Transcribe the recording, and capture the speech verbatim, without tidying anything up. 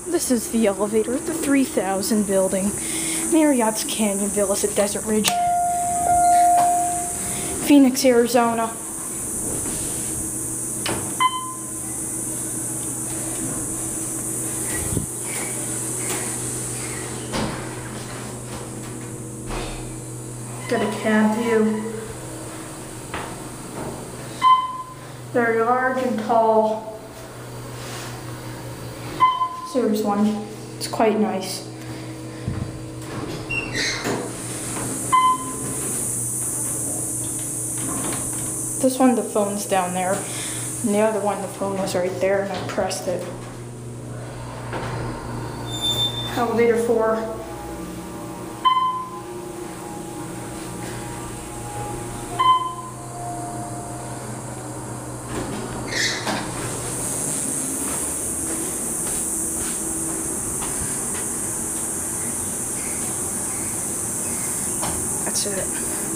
This is the elevator at the three thousand building. Marriott's Canyon Villas at Desert Ridge. Phoenix, Arizona. Got a cab view. Very large and tall. Series one. It's quite nice. This one, the phone's down there. And the other one, the phone was right there and I pressed it. Elevator four. That's it.